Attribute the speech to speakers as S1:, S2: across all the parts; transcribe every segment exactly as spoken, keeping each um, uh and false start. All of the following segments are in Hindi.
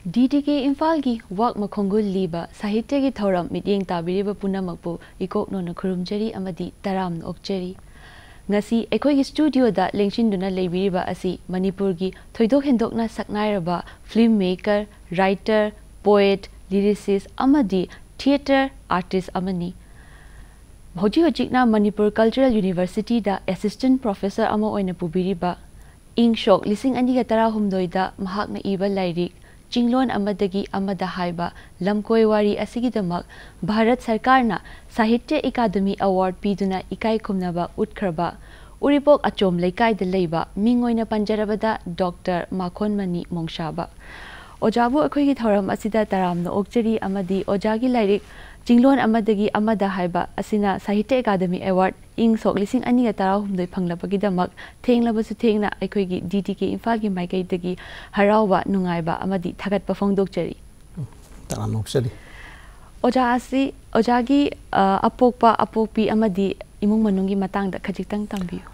S1: D T K Imphal ki WAKMA KHONGUL LEEBA Sahitya ki thauram mityeng tabiriba punamakpu ikokno na khurumjari amadi taram okjari. Ngasi ekoi ki studio da lengchinduna leibiriba asi Manipur ki thoidok hendokna saknairaba filmmaker, writer, poet, lyricist amadi theater artist amani. Hoji hojikna Manipur Cultural University da assistant professor ama oina pubiriba. Ing shok lising aniga tara humdoida mahakna iba lairik Jinglon amadagi amada haiba lamkoi wari asigidamak Bharat Sarkarna Sahitya Akademi Award piduna ikai kumnaba utkraba Uripok achom laikai de leiba mingoina panjarabada Doctor Makhonmani Mongsaba Ojabu akhoi gi thoram asida taramna okjari amadi ojagi lairik Jinglon amadagi amada haiba asina Sahitya Akademi Award ing sok lising ani tara humdoi phanglabagi damak thenglabasu thengna akhoi gi D T K Imphal gi maikai dagi harawa nungaiba amadi thagat pafong dokjari
S2: taram okjari
S1: oja asi ojagi apokpa apokpi amadi imung manungi matangda khajitang tambiu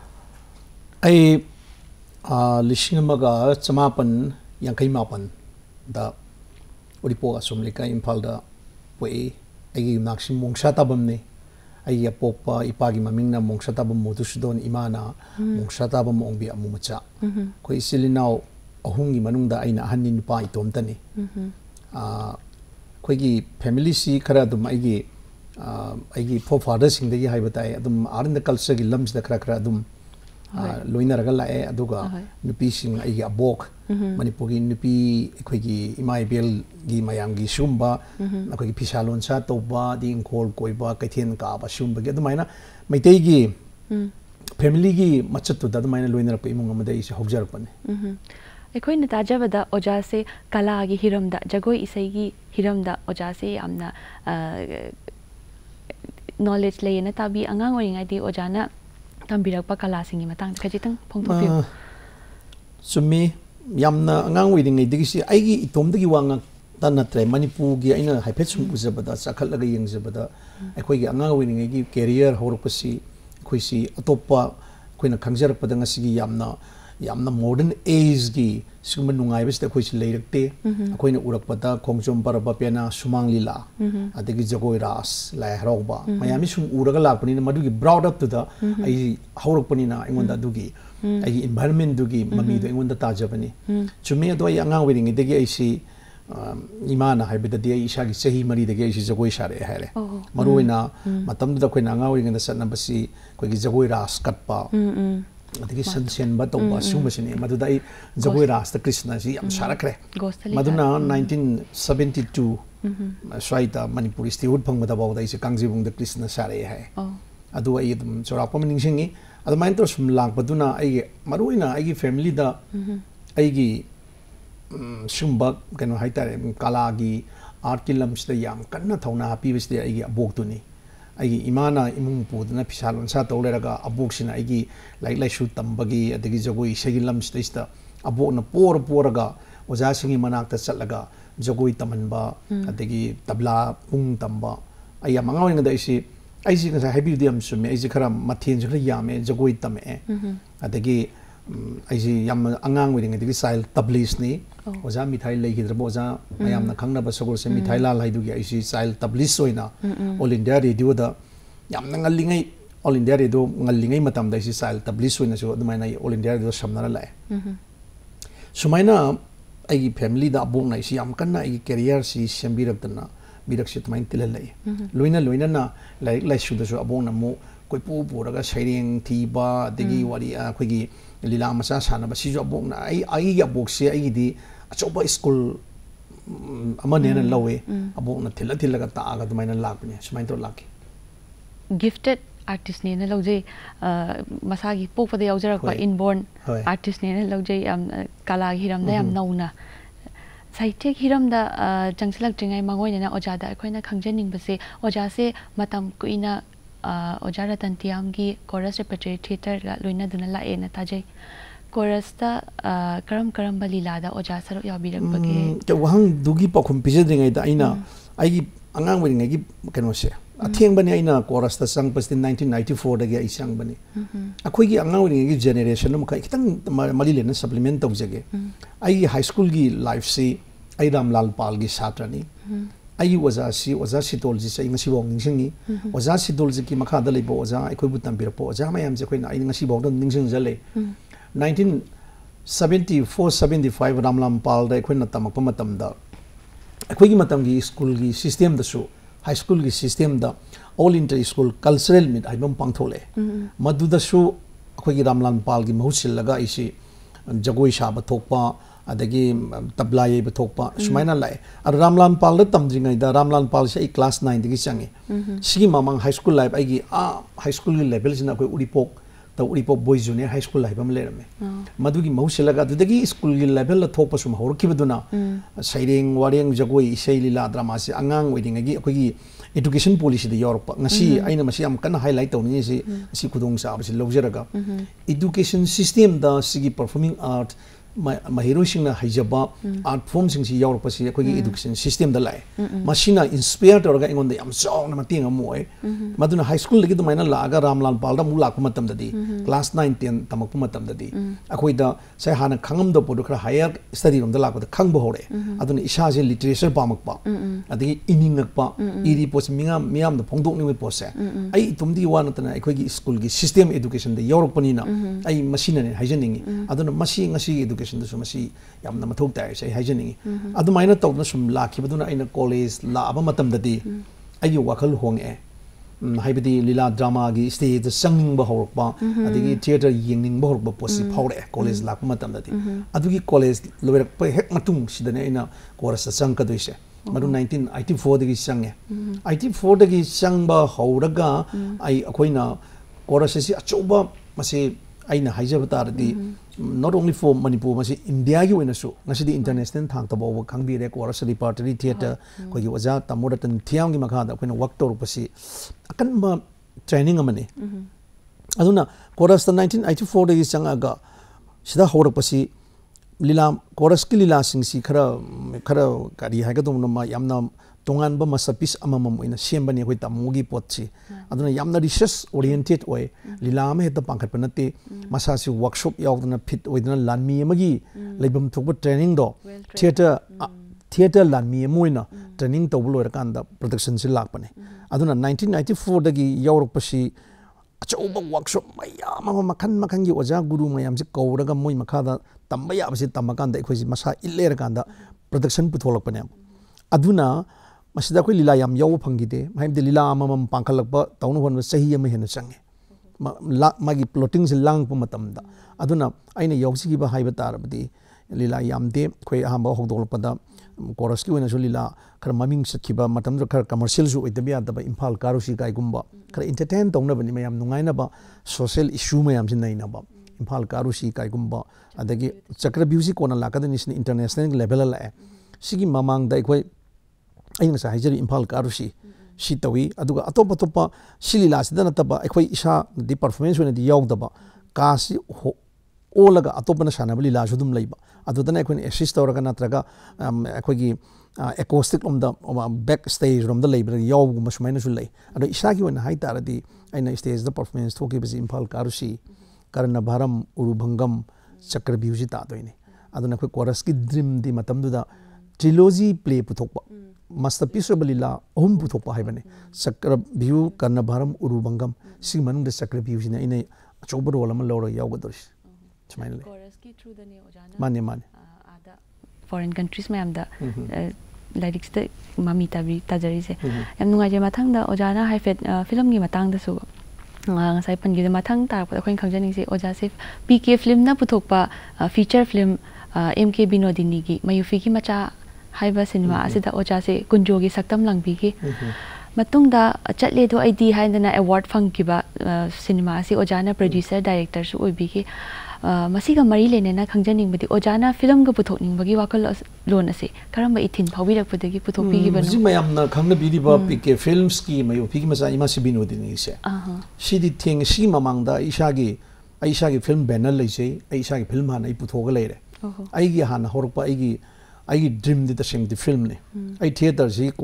S2: ai lising amaga chamapan yangkai mapan da Uripok asumlika Imphal da poi ai naksim Mongsaba ne ai apokpa ipagi mamingna Mongsaba modusudon imana Mongsaba ongbi amumacha ko isilinau ahungi manungda aina hanni nupa itomtani a koigi family si khara dum aigi aigi forefather sing dagi haibatai adum arna culture gi lams da khara khara dum loina raga lae aduga nupi sing aigi abok Manipur gi nupi koigi imai bel gi mayam gi shumba koigi pisalon sa toba ding kol koiba kaithen ka ba shumba gi adumaina maitei gi family gi machattu da adumaina loina ra imung amada isi hogjar pane
S1: ekoi na tajabada oja se kala gi hiramda jagoi isai gi hiramda oja se amna knowledge leyena tabi angang oringai di ojana tambirakpa kala singi matang khajitang phongthopio
S2: sumi yamna angang oringai digisi aigi itomdagi wanga tanatre Manipur gi aina haipet sum uzabada sakhalaga yengjabada ekoi gi angang oringai gi career horpasi khoisi atopa khoina khangjarpada ngasi gi yamna yamna modern age gi suma nungai bes da khoisi leirakte akoina urakpada khongchom paraba pena sumang lila adegi jagoi ras lai harauba mayami sum uraga lakpani na madugi brought up to the ai haurakpani na ingonda dugi ai environment dugi mami do ingonda tajabani chumi do ai angang wiring degi ai si imana haibida di ai isa gi sehi mari degi ai si jagoi sare haire maruina matam da khoina angang wiring da satna basi koi gi jagoi ras katpa adigi sansen ba to ba suma sine maduda ai jagoi rasta Krishna si am sarakre maduna nineteen seventy-two swaita Manipur Institute phangmada bawda ise kangjibung da Krishna sare hai adu ai dum chorapa miningsingi adu main to sum lang paduna ai maruina ai family da ai gi sumba kano haitare kala gi art ki lams da yam kanna thauna happy wis da ai gi abok tuni ai imana imung pudna pisalon sa toleraga abok sina ai lai lai shu tambagi adigi jagoi segi lams testa abok na por poraga oja singi manak ta chatlaga jagoi tamanba adigi tabla pung tamba ai amanga ngai da isi ai si nga happy diam sumi ai khara mathen jkhra yame jagoi tame adigi ai si yam angang wi ngai digi style tablis ni oja mithai lei hidra oja mayam na khangna ba sagol se mithai lal haidu gi ai si style tablis soina all India radio da yam na ngalingai all India radio ngalingai matam da si style tablis soina so dumaina all India radio samna la sumaina ai family da abong na si yam kanna ai career si sambirak tana birak si tumain tilalai loina loina na like like shu da so abong na mo koi pu puraga sharing thiba degi wari a khoigi lila masa sana ba si jo abong na ai ai ya abok se ai di achoba school amane na lawe abong na thila thilaga ta aga tumaina lakne sumain to laki
S1: gifted artist ne na lawje masagi pokpada yawjarak pa inborn artist ne na lawje am kala hiram da yam nauna Sahitya hiram da changsalak jingai mangoi na oja da khoina khangjaning base oja se matam kuina oja ratan tiam gi chorus repertory theater la loina duna la e na tajai chorus ta karam karam balila da oja saro yabirak bage
S2: to wang dugi pakhum pijadringai da aina ai angang wing gi kano se atheng bani aina chorus ta sang pas nineteen ninety-four da gi ai sang bani akhoi gi angang wing gi generation um kai kitang mali len supplement tawjage ai high school gi life se ai Ramlal Pal gi satrani ai oza si oza Sitol ji sai ngasi bong ningsingi oza Sitol ji ki makha da leibo oza ai khoi bu tambir po oza mayam je khoi na ai ngasi bong da ningsing jale nineteen seventy-four seventy-five Ramlam Pal da khoi na tamak pa matam da khoi gi matam gi school gi system da su high school gi system da all inter school cultural meet ai bam pang thole madu da su khoi gi Ramlam Pal gi mahusil laga isi jagoi sha ba thokpa adagi tabla ye ba thokpa sumaina lai ar Ramlan Pal da tamjingai da Ramlan Pal sai class nine digi changi sigi mamang high school life ai gi a high school level sina koi uripok ta uripok boys junior high school life am lerame madu gi mahusilaga dudagi school gi level la thokpa sum horki baduna saireng wareng jagoi isai lila drama se angang wedding gi koi gi education policy da Europe ngasi aina masi am kana highlight tawni si si kudong sa absi lojeraga education system da sigi performing art mahiro singna haijaba art form sing si Europe si koi education system da lai masina inspire torga ingon da am song na mating amoy maduna high school lagi dumaina laga Ramlal Pal da mulak matam da di class nine ten tamak matam da di akoi da sai hana khangam da podu khara higher study rom da lak da khang bo hore aduna isa je literature pamak pa adigi iningak pa iri pos mingam miam da phongdok ni pose ai tumdi wana tana akoi gi school gi system education da Europe ni na ai masina ne haijaningi aduna masi ngasi education da sumasi yamna mathok tai sai haijaningi adumaina tawna sum lakhi baduna aina college la aba matam da di ai wakal honge haibadi lila drama gi stage sanging ba horpa adigi theater yingning ba horpa posi phawre college la matam da di adugi college loirak pa hek matung sidane aina course sang ka doise madu nineteen eighty-four dagi sange eighty-four dagi sangba horaga ai akoina course si achoba mase aina haijaba taradi not only for Manipur masi India gi wena su ngasi di international thang ta bawa khangbi re chorus repertory theater ko gi waja tamodatan thiam gi makha da koina work tor pasi akan ma training amani aduna chorus nineteen eighty-four dagi sanga ga sida hor pasi lila chorus ki lila sing si khara khara kari ha ga dum ma yamna tongan ba masapis amamam ina sembani hoi tamugi potchi aduna yamna research oriented oi lila ma heta pangkhat panate masa si workshop yaudna fit oidna lanmi amagi leibam thokba training do theater theater lanmi moina training tawlo rakanda production si lakpane aduna nineteen ninety-four dagi europe si achauba workshop mayam ma makhan makhan gi oja guru mayam si kawraga moi makhada tamba ya basi tamakanda ekhoi masa iller kanda production putholakpane aduna masida koi lila yam yaw phangide maimde lila amam pangkhalakpa tawnu hon sahi am hena change magi plotting se lang pa matamda aduna aina yawsi gi ba haiba tarabdi lila yam de khoi ahamba hogdolpada chorus ki wena so lila khar maming sakhiba matamda khar commercial ju oidabya da ba Imphal karusi kai gumba khar entertain tawna bani mayam nungaina ba social issue mayam sin naina ba Imphal karusi kai gumba adagi chakra music kona lakadani international level la sigi mamang da khoi aina sa hajari Imphal karusi si tawi aduga atopa topa silila sidana taba ekhoi isa di performance wena di yaudaba ka si olaga atopa na sana bali la judum leiba adudana ekhoi assist tawraga natraga ekhoi gi acoustic om da back stage rom da leiba yaw guma sumaina su lei ado isa gi wena hai taradi aina stage da performance thoki bisi Imphal karusi karna bharam urubhangam chakra biuji ta doine aduna ekhoi chorus ki dream di matam du da trilogy play puthokpa masterpiece balila om puthokpa haibane chakra view karna bharam urubangam si manung de chakra view sina ine chobar wala ma lawra yawgadoris smaile
S1: chorus ki through the ne ojana
S2: mane mane
S1: ada foreign countries ma am da lyrics de mami tabri tajari se yam nungai je mathang da ojana haifet film gi matang da su ngasai pan gi mathang tar pa khoin khangjaning se oja se P K film na puthokpa feature film M K Binodini gi mayufi gi macha haiba cinema asida oja se kunjogi saktam langbi gi matungda chatle do id haindana award phangkiba cinema asi ojana producer director su oibi gi masiga mari lene na khangjaning badi ojana film ga puthokning bagi wakal lon ase karamba ithin phawirak pudagi puthokbi gi banu
S2: ji mayam na khangna bidi ba P K films ki mayu phi gi masa ima si binodini se si di thing si mamang da isa gi aisa gi film banner leise aisa gi film han ai puthoga leire ai gi han horpa ai gi ai dream di the same the film ne ai theater ji kona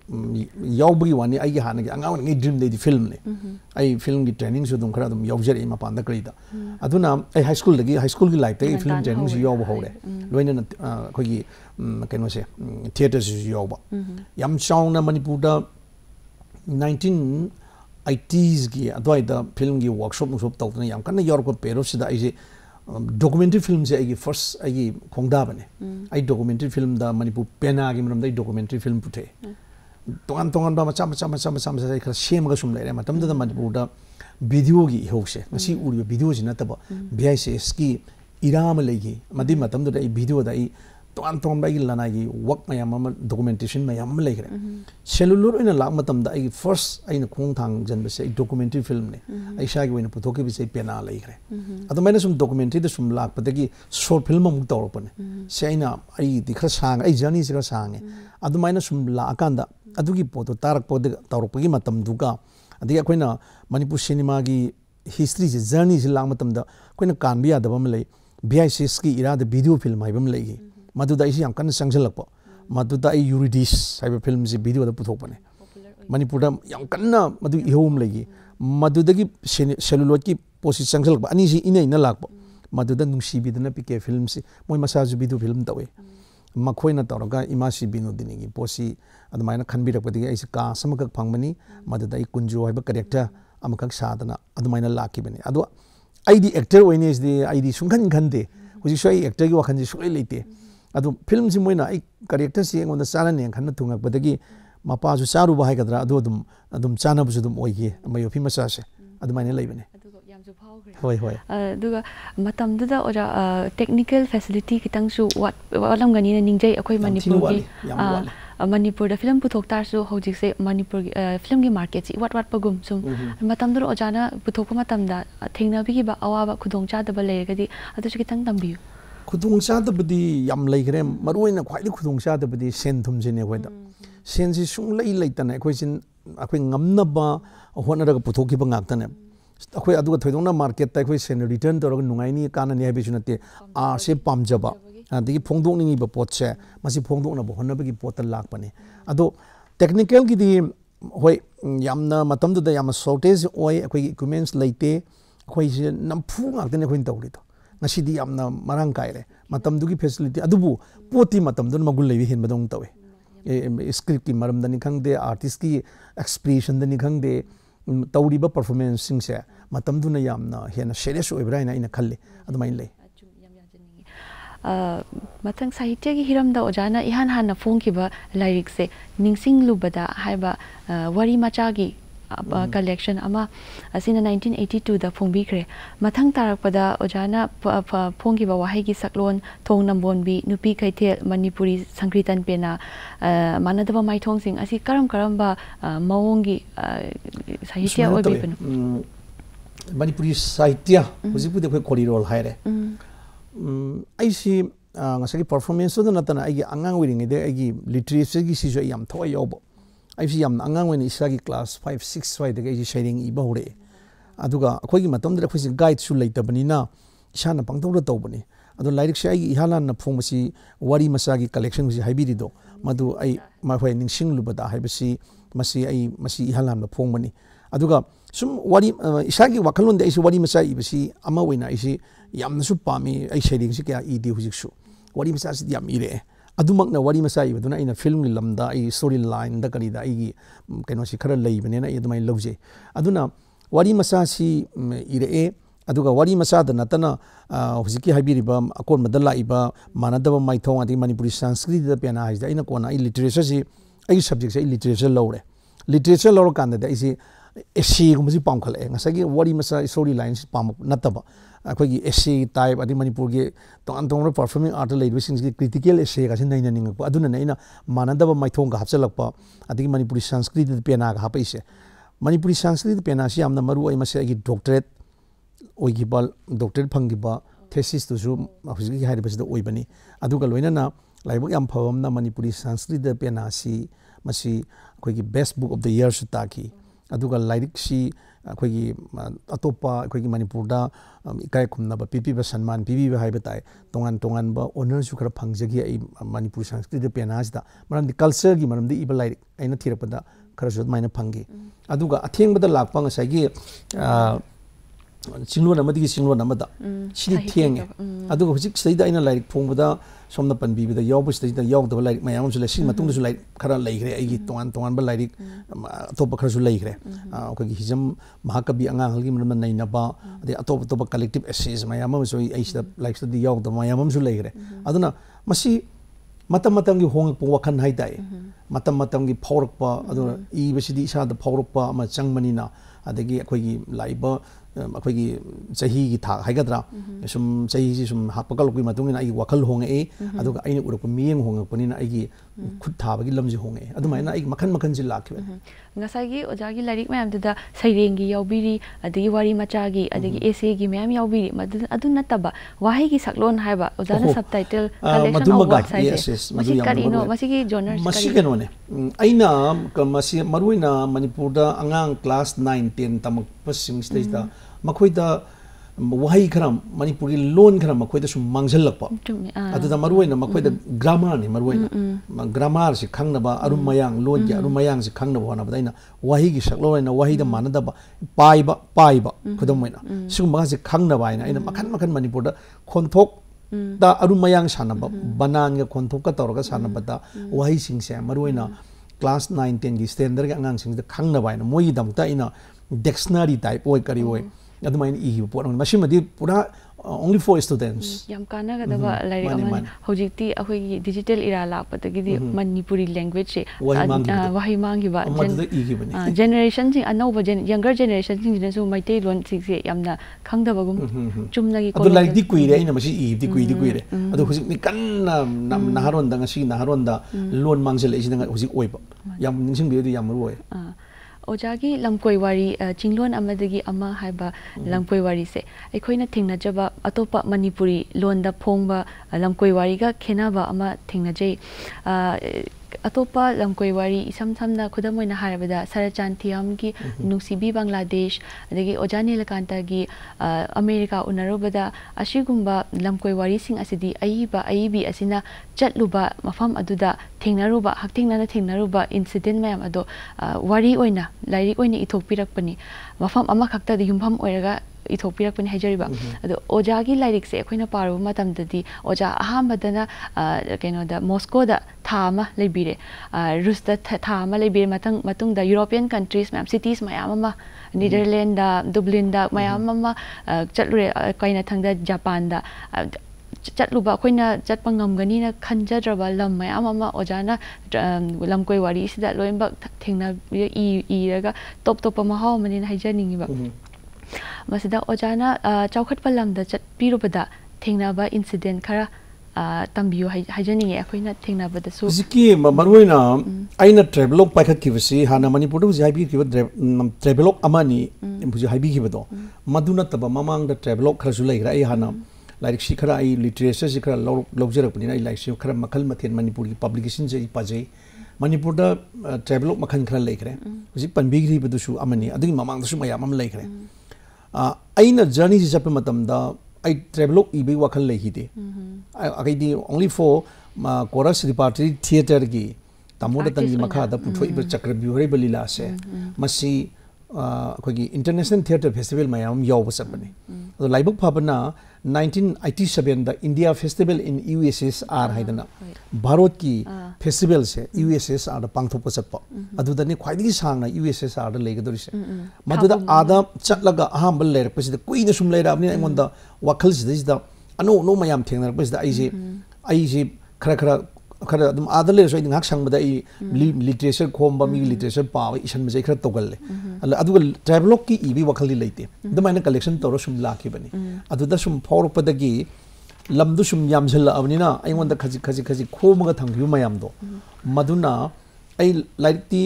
S2: yaubagi wani ai hana gi anga ngi dream de film ne ai film gi training su dum khara dum yaujari ma panda kri da aduna ai high school dagi high school gi life de film training su yaub hore loina na ko gi keno se theater su yaub yam chauna manipur da nineteen eighties gi adwai da film gi workshop workshop tawtna yam kana yorko pero sida ai documentary film se ai first ai khongda bane ai documentary film da manipur pena gi maram dai documentary film puthe tongan tongan ba macha macha macha macha macha kha shem ga sum leire matam da manipur da video gi hose ngasi uri video ji na ta ba V I C S ki iram legi madi matam da ai video da ai tongan tongan ba gi lana gi work mayam ma documentation mayam leire cellular ina lak matam da ai first ai na khong thang jan ba se documentary film ne ai sha gi wena puthoki bi se pena leire adu maina sum documentary da sum lak pa da gi short film mu tor pa ne se aina ai di kha sang ai journey se kha sang e adu maina sum la akanda adu gi poto tarak po de tor pa gi matam du ka adi akoina manipur cinema gi history se journey se lak matam da koina kan bi ya da bam lei V I C S ki ira da video film ai bam lei gi madu da isi yang kan sangjalak pa madu da ai Eurydice ai film se video da puthok pa ne manipur da yang kan na madu ihom lei gi madu da gi celluloid ki posi sangjalak pa ani si ina ina lak pa madu da nungsi bi da na pike film se moi masa ju video film tawe makhoi na tawraga ima si binu dini gi posi admaina khanbi rak padi ai ka samakak phangmani madu da ai kunju haiba character amakak sadana admaina laki bani adu ai di actor oine is di ai di sungkhan khande huji soi actor gi wakhan ji soi leite adu film si moina ai character si ngon da sala ne khanna thungak badagi mapa ju saru ba hai kadra adu dum adum chana bu dum oige mayo phi masa se admaina leibane hoi hoi
S1: aduga matam da ora technical facility kitang su wat walam gani na ningjai akoi manipur gi manipur da film puthok tar su hojik se manipur film gi market si wat wat pagum sum matam da ojana puthok matam da thengna bi ba awa ba khudong cha da ba le gadi adu su kitang tambi
S2: khudong cha da budi yam lei gre maruina khwai li khudong cha da budi sen thum jine khoi da sen si sung lei lei ta na khoi sin akhoi ngamna ba hona ra puthok ki ba ngak ta ne akhoi adu ga thoidong na market ta khoi sen return to ra nungai ni kana ne bi sunate a se pamjaba adigi phongdong ni ba pot che masi phongdong na ba honna ba gi pot lak pani ado technical gi di hoi yamna matam du da yam shortage oi akhoi equipments leite akhoi se namphu ngak te ne khoi tawri to ngasi di yamna marang kai re matam du gi facility adubu poti matam du magul lewi hin badong tawe script ki maram da ni khangde artist ki expression da ni khangde tawri ba performance sing se matam du na yamna hena serious oi bra ina ina khalle adumai lei
S1: mathang sahitya gi hiram da ojana ihan han na phone ki ba lyric se ningsing lubada haiba wari macha gi collection ama asina nineteen eighty-two da phongbi kre mathang tarak pada ojana phong ki ba wahai gi saklon thong nambon bi nupi kaithel manipuri sankritan pena manadaba mai thong sing asi karam karam ba mawong gi sahitya oi bi penu
S2: manipuri sahitya hoji pu de khoi khori rol haire ai si ngasagi performance do na tana ai angang wiring de ai literature gi si jo yam thoi yobo ai si yam angang wen isagi class five six wai de ai sharing i ba hore aduga akhoi gi matom de khoi si guide su leita bani na isana pangtong do taw bani adu lyric sai ai ihalan na phong si wari masagi collection si haibi do madu ai ma hoi ningsing lu bada haibasi masi ai masi ihalan na phong bani aduga sum wari isagi wakalon de ai si wari masai ibasi ama wena ai si yamna su pami ai sharing si kya idi hujik su wari masa si yam ire adumak na wari masa ibaduna ina film li lamda ai story line da kani da ai keno si khara lei bane na idumai loje aduna wari masa si ire e aduga wari masa da natana hujiki habiriba akon madala iba manadaba mai thong adi manipuri sanskrit da pena ai da ina kona ai literature si ai subject si literature lore literature lore kan da ai si essay gumsi pam khale ngasagi wari masa story lines pam nataba akhoi essay type adi manipur ge tong tong performing art leading gi critical essay ga sin naina ning aduna naina manadaba maithong ga hapchalakpa adi manipuri sanskrit pena ga hapaise manipuri sanskrit pena si amna maru ai mase gi doctorate oigibal doctorate phangiba thesis tu su hujigi hairibasi da oibani aduga loina na laibak yam phawam na manipuri sanskrit pena si masi akhoi gi best book of the year su ta ki aduga lairik si akhoi atopa akhoi Manipur da ikai khumna ba pipi ba sanman pipi ba haiba tai tongan tongan ba honor su khara phangjagi ai Manipur Sanskrit penaj da maram di culture gi maram di iba lairik aina thirapada khara su maina phangi aduga atheng bada lakpa ngasai gi Singlon amadi gi singlon amada sini thieng aduga hujik saida aina lairik phongbada somna panbi bida yawbu saida yawdaba lairik mayam su lesin matung su lairik khara leigre ai tongan tongan ba lairik atop khara su leigre akhoi gi hijam mahakabi angang halgi manam naina ba ade atop atop collective essays mayam so ai sida like sida yawdaba mayam su leigre aduna masi matam matam gi hong pu wakhan hai dai matam matam gi phaurak pa aduna i besidi isa da phaurak pa ma changmanina adagi akhoi gi laiba akhoi gi chahi gi thak haigadra sum chahi ji sum hapakal kui matungina ai wakhal honge aduga aina uruk miyeng hongakpanina ai gi khut thabagi lamji honge adumaina ai makhan makhan ji lakhiba
S1: ngasai gi oja gi larik mayam da saireng gi yaubiri adagi wari macha gi adagi essay gi mayam yaubiri adu nataba wahi gi saklon haiba oja na subtitle collection of what sizes masi karino masi gi genre
S2: masi kano ne aina masi maruina Manipur da angang class nine ten tamak pasing stage da makoida wahi kharam Manipur gi loan kharam makoida sum mangjal lakpa adu da maruina makoida grammar ne maruina grammar si khangna ba arum mayang loan gi arum mayang si khangna ba na badaina wahi gi sakloina wahi da manada ba pai ba pai ba khudam moina sum ma si khangna ba ina ina makhan makhan Manipur da khonthok da arum mayang sanaba banan ga khonthok ka tawra ga sanaba da wahi sing se maruina class nine ten gi standard ga angang sing da khangna ba ina moi dam ta ina dictionary type oi kari oi adumain i pot machine pura only for students
S1: yam kana ga da lairi aman hojikti akhoi digital era la patagi di Manipuri language se wahi mangi ba generation sing anova younger generation sing ne su maitai lon sing se yamna khangda bagum chumna gi
S2: adu like di kuire ina machi i di kui di kuire adu hojik ni kan naharon da ngasi naharon da lon mangjel e singa hojik oiba yam ningsing bi di yam roi
S1: Ojagi lamkoi wari chinglon amadagi ama haiba lamkoi wari se aikhoina thingna jaba atopa Manipuri londa phongba lamkoi wari ga khenaba ama thingna jai atopa lamkoi wari isam samna khudamoina harabada Sarachan Thiam gi Nusibi Bangladesh adagi Ojani Lakanta gi America unarobada ashigumba lamkoi wari sing asidi aiba aibi asina chatluba mafam aduda thingnaruba hakthingna thingnaruba incident mayam ado wari oina lairi oina ithokpirakpani mafam ama khakta yumpham oiraga ithokpirakpani hajariba ado ojagi lairik se khoina paru matamdadi oja ahambadana keno da Moscow da thama lebire Rus da thama lebire matang matung da European countries ma'am cities mayam ama Netherlands da Dublin da mayam ama chatlure kaina thangda Japan da chatluba khoina chatpa ngamgani na khanjadraba lam mayam ama ojana lamkoi wari sida loimba thengna i i raga top top mahaw mani haijaningi ba masida ojana chawkhat palam da chatpirubada thengnaba incident khara tambiyo haijaningi akhoina thengnabada su
S2: ziki maruina aina travelog paikhat kibasi hana Manipur du jaibi kiba travelog amani buji haibi kiba do maduna taba mamang da travelog khara su laigra ai hana like si khara ai literature si khara logjerak pani ai like si khara makhal mathen Manipur ki publication je pajai Manipur da travelog makhan khara laikre buji panbigri bedu su amani adigi mamang da su mayam am laikre aina journey si chappa matam da ai travelog ibi wakhal leihide agai di only for chorus repertory theater gi tamoda tangi makha da puthoi ber chakrabi hore balila se masi akhoi international theater festival mayam yaw basapani ado laibuk phabana nineteen eighty-seven da India festival in U S S R haidana Bharat ki festival se U S S R da pangthokpa chappa adu da ni khwaidi sangna U S S R da leigadori se madu da ada chatlaga aham bal lerak pasida kuina sum leirabni aingonda wakhal sida ano no mayam thengnar pasida aije aije khara khara khara adum ada le so ngak sangbada i literature khomba mi literature pa isan me khara togal le adu travelog ki ibi wakhal li leite damaina collection toro sum lakhi bani adu da sum phor padagi lamdu sum yamjhal abnina aingonda khaji khaji khaji khomaga thangbiu mayam do maduna ai like ti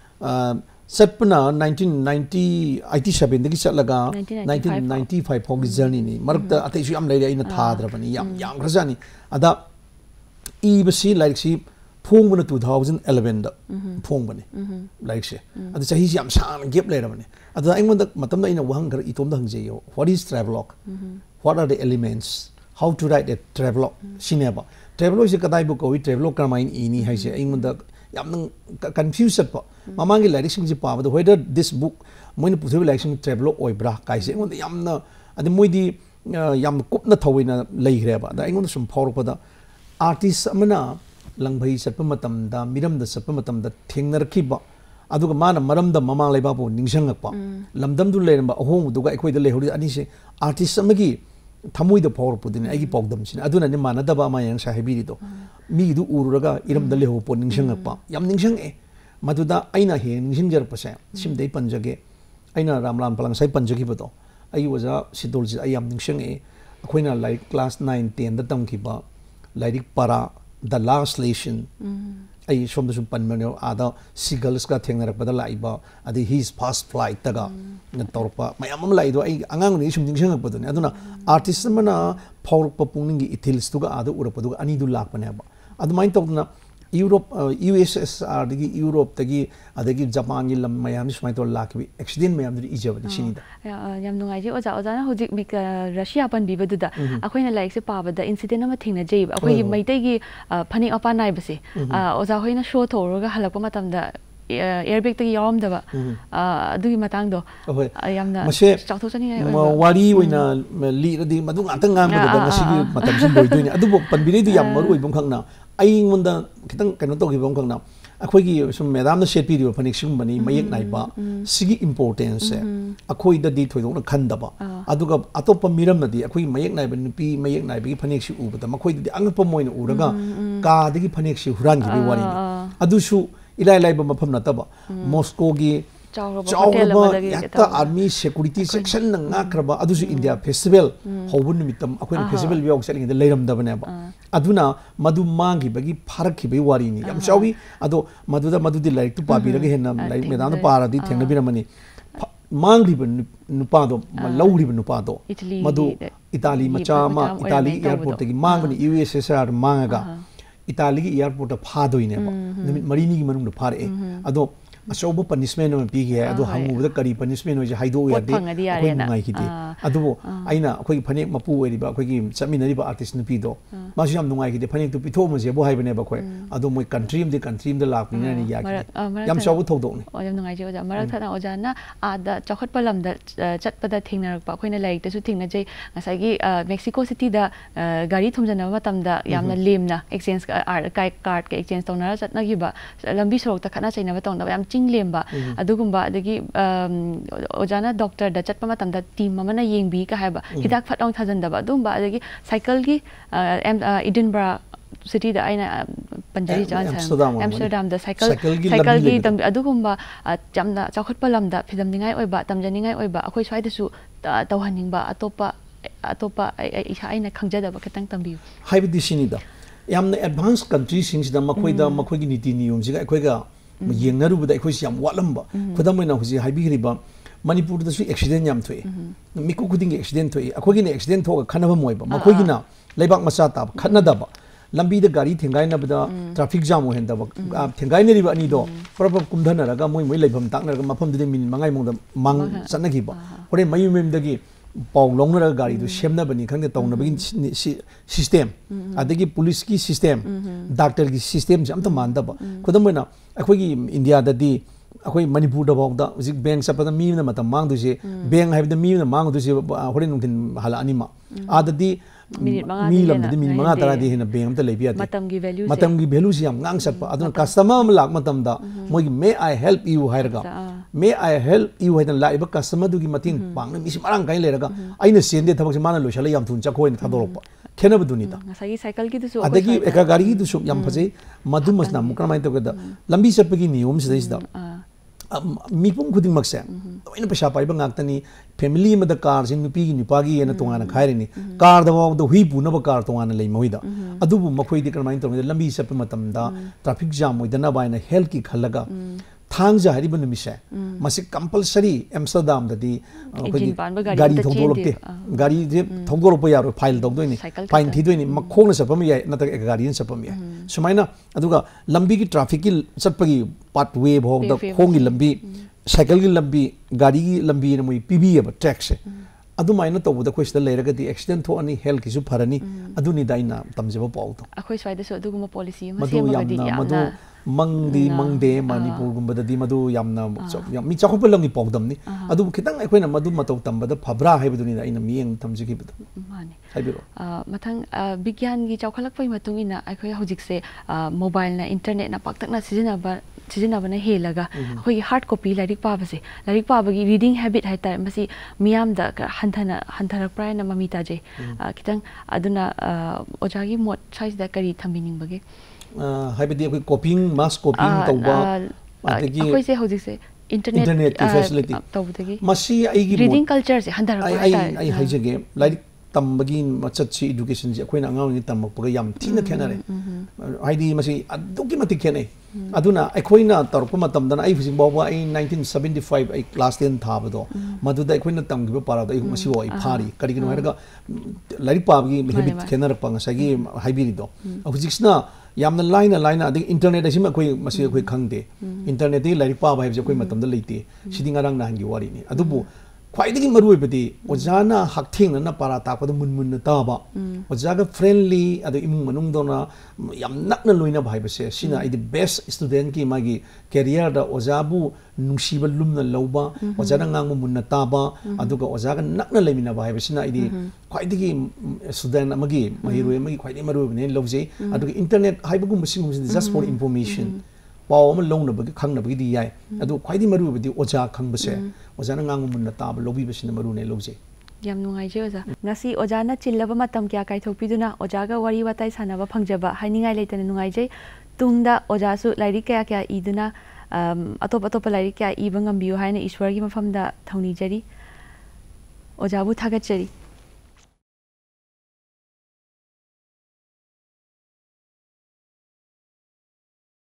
S2: satpana nineteen eighty-seven dagi chatlaga nineteen ninety-five phog journey ni marakta atai su am leire aina thadrabani yam yam khajani ada i basi like si फोंग बने two thousand eleven दा फोंग बने लाइक से अद चाही से हम सान गेप ले रमने अद आई मंद मतम दा इन वहंग घर इतोम दा हंगजे what is travelogue what are the elements how to write a travelogue सिनेबा travelogue से कदाई बुक कोई travelogue करमाइन इनी है से आई मंद याम कंफ्यूज प ममांगी लाइरिक सिंग जे पाबद whether this book मोइन पुथबे लाइक सिंग travelogue ओइब्रा काइसे मंद याम न अद मोइदी याम कुपना थवइना लेग्रेबा दा आई सुम फौरपदा आर्टिस्ट अमना लंगभई चटप मतमदा मिरमदा चटप मतमदा थेंगनरखिबा अदुगा माना मरमदा ममांग लेबाबो निंगसंगकपा लमदमदु लेरबा अहोंगदुगा अखोइदा लेहोरि अनिसे आर्टिस्ट अमगी थमुइदा फौरपुदिने आइगी पौगदमसिने अदुना ने मानदबा मा yang साहेबिरिदो मीदु उरुरगा इरमदा लेहोपो निंगसंगकपा याम निंगसंगे मदुदा आइना हे निंगसंगजरपसे सिमदै पंजगे आइना रामलाल पलंगसाई पंजगिबदो आई वजा सिदोलजि आई याम निंगसंगे अखोइना लाइक क्लास nine ten दा तमखिबा लाइक पारा the last lesson आई सोम दसु पनमनो आदा सिगल्स का थेंगनर पदा लाइबा आदि his past flight तगा न तोरपा मयाम हम लाइदो आई अंगांग नि सुम निंगसंग पदने अदुना आर्टिस्ट मना फौरप पुंगिंग इथिल्स तुगा आदा उरपदुगा अनि दु लाकपने बा अदुमाइन तोदना Europe U S S R दगी यूरोप तगी अदगी जापान की लम मयाम सुमाइ तो लाकबी एक्सीडेंट मयाम दि इजबनि सिनिदा
S1: याम नुंगाइजे ओजा ओजा ना होजिक मिक रशिया पन बिबदुदा अखोइना लाइक से पाबदा इंसिडेंट अमा थिंगना जेब अखोइ मैतैगी फनिक अपा नाइबसे ओजा होइना शो थोरगा हलकपा मतमदा एयरबैग तगी यावमदबा अदुगी मतंगदो यामना
S2: मसे
S1: चाथोचनी
S2: वारी ओइना लीरदि मदु गातंग गामददा ngasiगी मतमसि लोइदोइने अदुबो पनबिरेदु याम मरु ओइबम खंगना आई मंदा खितंग कनो तोगिबम खंगना अखोइगी सुम मैदाम सेटपीरियो फनिक सिगुमबनी मयेक नाइबा सिगी इंपोर्टेंस से अखोइददि थोइदोना खंदबा अदुगा अतोप मिरमदि अखोइ मयेक नाइबा नुपी मयेक नाइबगी फनिक सि उबदा मखोइददि अंगप मोइन उरगा कादगी फनिक सि हुरानगिबि वारी अदुसु इलाइ लाइबा मफम नतबा मॉस्कोगी चावरबा याता आर्मी सिक्योरिटी सेक्शन नाख्रबा अदुसु इंडिया फेस्टिवल होबु निमितम अखोइन फेस्टिवल बियाव चलिंग लेरमदबनेबा अदुना मधु मांगी बगी फारखिबे वारीनी याम चावी अदो मधुदा मधुदी लाइक तु पाबिरगे हेना लाइक मैदान पारादी थेंगबिरमनी मांगरिब नुपादो लौरिब नुपादो मधु इताली मचा मा इताली एयरपोर्ट तगी मांगनी U S S R मांगगा Italy की एयरपोर्ट फादोइनेबा नमित मरीनी की मनुंग फारे अदो अचौब पनिशमेंट में पीगे है अदो हंगुबदा करी पनिशमेंट होजे हाइदो यादे अखोइ नुंगाइखिदि अदुबो आइना अखोइ फनेक मपु ओइरिबा अखोइगी चमिनरिबा आर्टिस्ट नुपीदो मासु याम नुंगाइखिदि फनेक तु पिथो मजे बो हाइबनेबा अखोइ अदो मोइ कंट्री म दे कंट्री म दे लाकनिना नि याखि याम चाउ थौदोनि
S1: ओ याम नुंगाइजे ओजा मरक थाना ओजाना आदा चखत पलमदा चटपदा थेंगनरपा अखोइना लाइकतसु थेंगनाजै ngसाइगी मेक्सिको सिटी दा गाड़ी थुमजनबा मतमदा यामना लेमना एक्सचेंज कार्ड कार्ड के एक्सचेंज तौनरा चटनागिबा लंबी सोरकता खना चैनबा तौनबा याम लेम्बा अदुगुम्बा अदगी ओजाना डॉक्टर दा चटपा मतमदा टीम अमना येंगबी का हाबा हिदाक फटौं थाजनदबा अदुगुम्बा अदगी साइकिल की एडिनबरा सिटी दा आइना पंजाबी चांस एम्स्टरडाम दा साइकिल साइकिल की तम अदुगुम्बा जामना चौखटपा लमदा फिदमनिंगाई ओइबा तमजनिंगाई ओइबा अखोइ स्वाइदसु तौहनिंगबा अतोपा अतोपा आइना खंगजदबा खतंग तंबियु
S2: हाइबदि सिनिदा यामना एडवांस कंट्री सिंगसिदा मखोइदा मखोइगी नीति नियम सिगा अखोइगा येंगनरुबदा अखोइसि याम वालंबा खुदमैना हुजि हाइबिगिरिबा मणिपुर दसु एक्सीडेंट याम थोइ मिकु खुदिंग एक्सीडेंट थोइ अखोइगिना एक्सीडेंट थोगा खनबा मोइबा मखोइगिना लेबाक मचा ताब खनदबा लंबी द गाड़ी थेंगाइनबदा ट्रैफिक जाम होहेंदबा थेंगाइनरिबा अनिदो प्रप कुमधनरगा मोइ मोइ लेबम ताकनरगा मफम दुदे मिन मंगाइ मोंदा मांग सनगिबा होरे मयु मेमदगी पाउ लौनरगा गाड़ी दु सेमनबनी खंगे तौनबगी सिस्टम अदगी पुलिस की सिस्टम डॉक्टर की सिस्टम से अमता मानदबा खुदमैना अखोइगी इंडिया ददी अखोइ मणिपुर दबावदा हुजिक बैंक सपदा मीना मतम मांगदुसे बैंक हाइबदा मीना मांगदुसे होरे नुंथिन हाला अनिमा आददी मी लमदि मिनिट मंगा तरादि हेना बैंक अमता लेबियादि मतमगी वैल्यू मतमगी वैल्यू से याम ngang सपा अदुन कस्टमर म लाक मतमदा मोगी मे आई हेल्प यू हाइरगा मे आई हेल्प यू हाइदन लाइबा कस्टमर दुगी मतिंग पांगना मिसि मारंग काइ लेरगा आइना सेंदे थबक से माना लोशला याम थुन चखोइन थादोरपा खेनब दुनिता
S1: ngसाई साइकिल की दुसु
S2: अदगी एका गाड़ी की दुसु याम फजे मधुमसना मुकरमाइन तोगदा लंबी चपगी नियम सिदैसदा मीपुम खुदिंग मक्से तोइन पैसा पाइबा गाक्तनी फैमिली मद कार सिंग नुपी की नुपागी एना तोंगाना खाइरेनी कार दबाव द हुई पुनब कार तोंगाना लेइ मोइदा अदुबु मखोइदि करमाइन तोंगे लंबी चप मतमदा ट्रैफिक जाम होइदना बाइना हेल्थ की खलगा थांजा हरिब नुमिसे मसे कंपलसरी एम्स्टरडाम ददी गाड़ी थोदोलकते गाड़ी जे थोदोलप यारो फाइल तौदोइनी फाइन थीदोइनी मखोंग सपम याय नत गाड़ी सपम याय सुमाइना अदुगा लंबी की ट्रैफिक की चटपगी पाथ वे भोग द खोंगी लंबी साइकिल की लंबी गाड़ी की लंबी न मुई पीबी अब ट्रैक से अदुमाइना तौबद कोइ सिदा लेरगदी एक्सीडेंट थोअनी हेल्थ किसु फरनी अदुनी दाइना तमजेबो पाउतो
S1: अखोइ स्वाइदसो अदुगुमा पॉलिसी अमा सेमगदी
S2: यामना मंगदी मंगदे मणिपुर गुंबददी मधु यामना मी चाखोप लंगी पौदमनी अदु खितंग अखोइना मधु मतौ तंबद फब्रा हाइबदुनी दाइना मियंग तमजिगिबद
S1: माने
S2: हाइबिरो
S1: मथंग विज्ञान की चौखलकपै मतुंगिना अखोइ हौजिकसे मोबाइल ना इंटरनेट ना पाक्तकना सिजिनाबा सिजिनाबना हेलगा अखोइ हार्ड कॉपी लाइरिक पाबसे लाइरिक पाबगी रीडिंग हैबिट हाइतार मसी मियामदा हंथना हंथरक प्रायना ममी ताजे खितंग अदुना ओजागी मोट साइज दा करी थमिनिंगबगे
S2: हाइबदी अखोइ कॉपिंग मास कॉपिंग तौबा अदगी
S1: अखोइ से हौजिकसे इंटरनेट
S2: इंटरनेट की फैसिलिटी
S1: तौबदगी
S2: मसी आइगी
S1: रीडिंग कल्चर से हंथरक
S2: प्रायना आई आई हाइजगे लाइरिक तंबगी मचत एजुकेशन से अखोइना अंगांगनि तंबकपगा याम थीना खेनारे हाइदी मसी अदुकी मति खेने अदुना अखोइना तौरप मतमदना आई हुजिक बाबा आई नाइनटीन सेवेंटी फाइव आई क्लास टेन थाबदो मदुदा अखोइना तंगिबो पारादो आई मसी वoi फारी करिगिनो हारगा लाइरिक पाबगी हेबिट खेनरप ngасagi हाइबिरिदो हुजिक्सना यामना लाइना लाइना अदि इंटरनेट असिम अखोइ मसी अखोइ खंगदे इंटरनेट दि लाइरिक पाबा हाइबजे अखोइ मतमदा लेते सिदि ngarang nahangi warini adubu ख्वाइदगी मरुइबदी ओजाना हक्थेंगना पारा ताकद मुनमुन ताबा ओजागा फ्रेंडली अदो इमुंग मनुंगदोना याम नक्ना लोइना भाइबसे सिना इदि बेस्ट स्टूडेंट की मागी करियर दा ओजाबु नुसीबा लुमना लौबा ओजाना ngang मुनना ताबा अदुगा ओजागा नक्ना लेमिना भाइबसिना इदि ख्वाइदगी स्टूडेंट अमगी महिरुइ अमगी ख्वाइदगी मरुइबने लौजे अदुगा इंटरनेट हाइबगुम सिंगुम जस्ट फॉर इंफॉर्मेशन पाव अमा लौनबगी खंगनबगी याय अदु ख्वाइदगी मरुइबदी ओजा खंगबसे ओजाना ngang मुनना ताबा लौबिबसिना मरुने लौजे
S1: याम नुंगाइजे ओजा ngasi ओजाना चिल्लबा मतम क्या काइथोपिदुना ओजागा वरी वाताई सानाबा फंगजबा हाइनिंगाइ लेतने नुंगाइजे तुंगदा ओजासु लाइरि क्या क्या इदुना अतोप अतोप लाइरि क्या इबा ngambio हाइना ईश्वर की मफमदा थौनिजरी ओजाबु थागतचरी